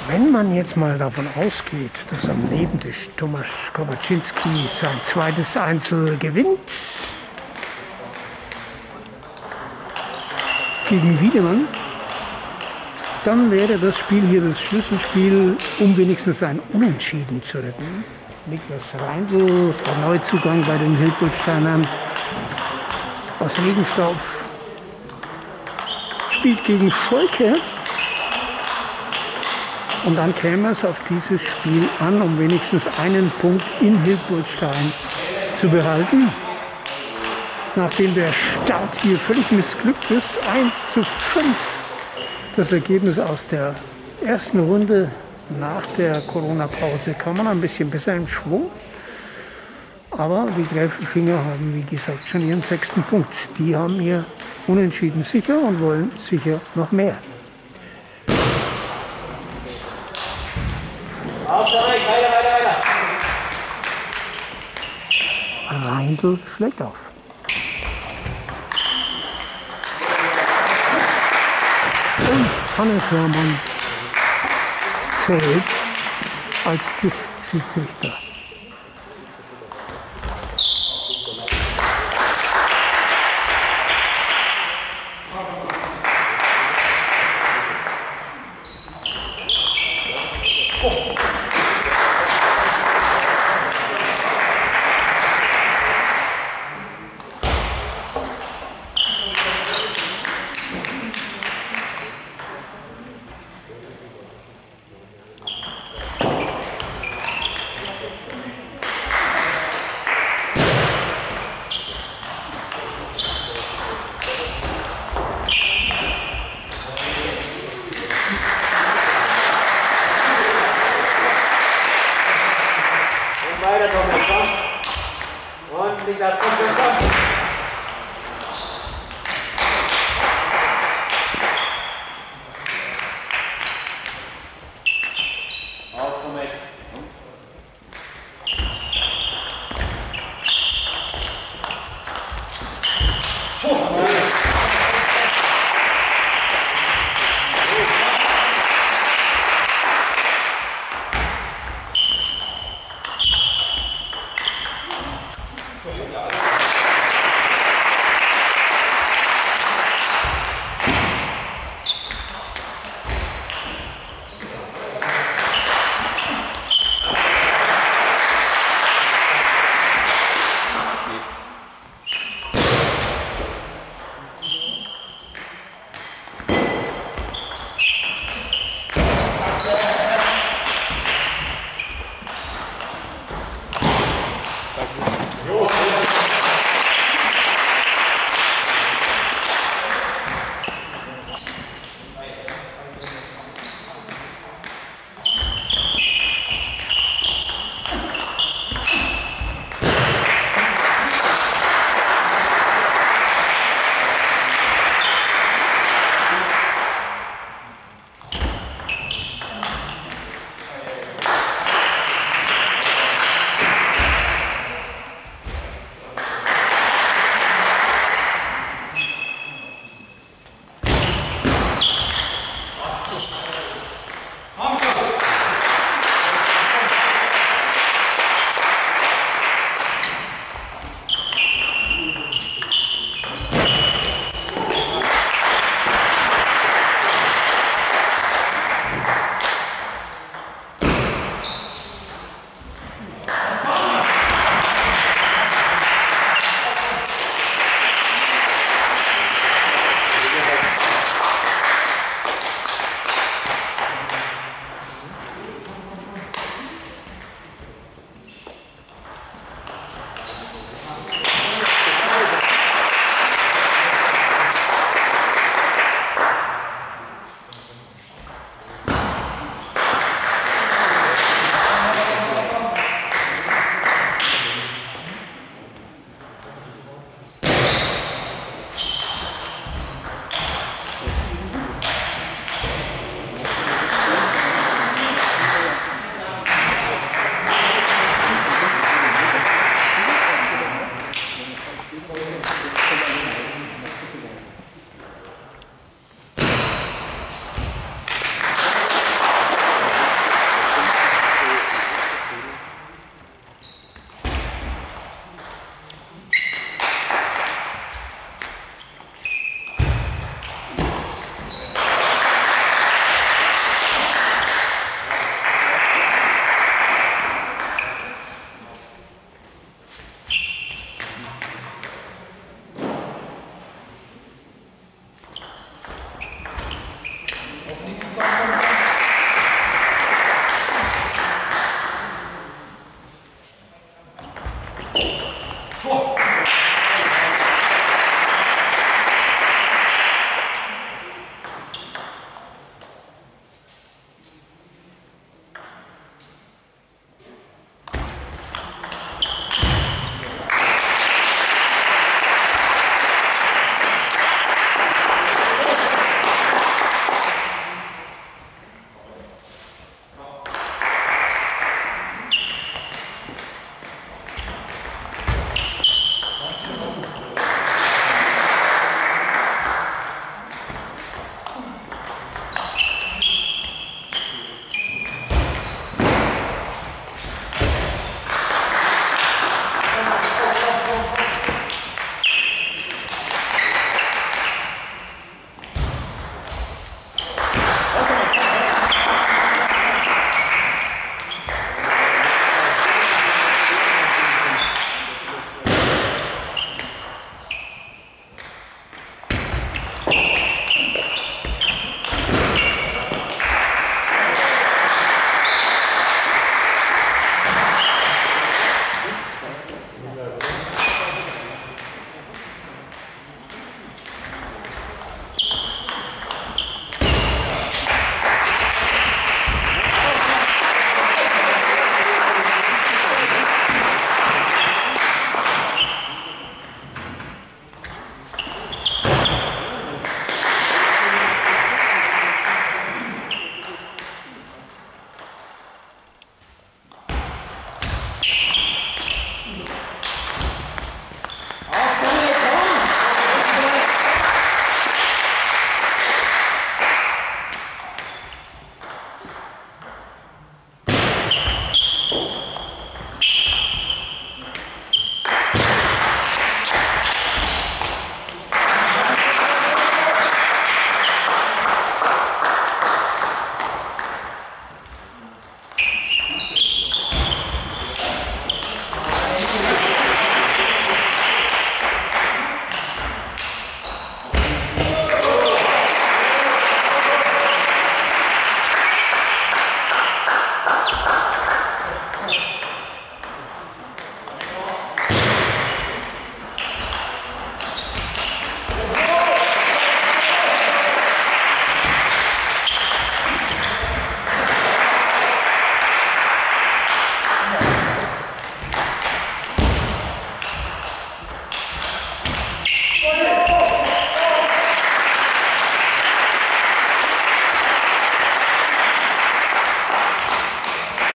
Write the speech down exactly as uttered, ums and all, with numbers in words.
Wenn man jetzt mal davon ausgeht, dass am Nebentisch Tomasz Kopaczynski sein zweites Einzel gewinnt gegen Wiedemann, dann wäre das Spiel hier das Schlüsselspiel, um wenigstens ein Unentschieden zu retten. Niklas Reindl, der Neuzugang bei den Hilpoltsteinern aus Regensdorf, spielt gegen Volke. Und dann käme es auf dieses Spiel an, um wenigstens einen Punkt in Hilpoltstein zu behalten. Nachdem der Start hier völlig missglückt ist, eins zu fünf. Das Ergebnis aus der ersten Runde nach der Corona-Pause kam man ein bisschen besser im Schwung. Aber die Gräfelfinger haben, wie gesagt, schon ihren sechsten Punkt. Die haben hier unentschieden sicher und wollen sicher noch mehr. Reindl schlägt auf. Und Hannes Hermann zählt als Tischschiedsrichter.